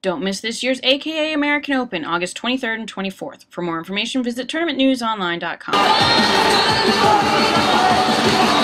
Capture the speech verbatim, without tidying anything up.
Don't miss this year's A K A American Open, August twenty-third and twenty-fourth. For more information, visit tournament news online dot com.